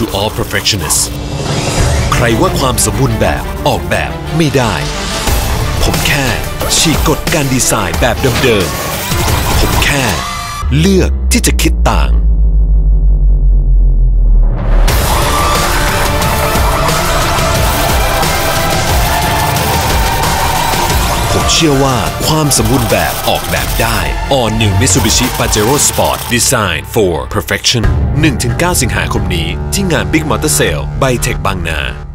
to all perfectionists ใครว่าความสมบูรณ์แบบออกแบบไม่ได้ผมแค่ฉีกกฎการดีไซน์แบบเดิมๆผมแค่เลือกที่จะคิดต่างผมเชื่อว่าความสมบูรณ์แบบออกแบบได้ All New Mitsubishi Pajero Sport Design for Perfection 1-9 สิงหาคมนี้ที่งาน Big Motor Sale by Tech บางนา